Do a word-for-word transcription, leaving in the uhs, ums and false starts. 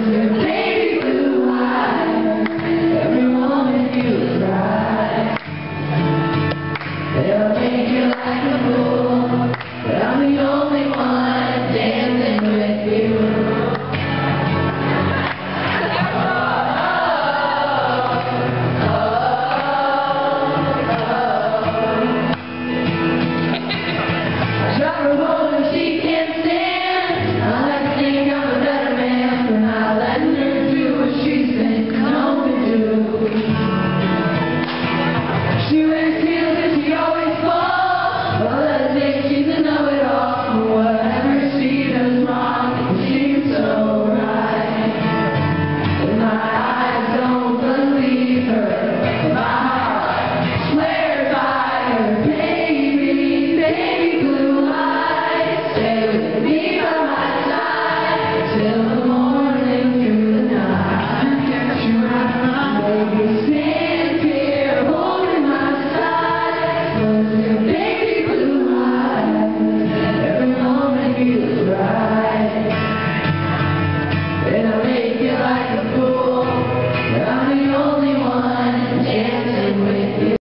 Baby blue eyes, every moment you cry, they'll make you like a fool, but I'm the only one dancing with you. And I'll make you like a fool.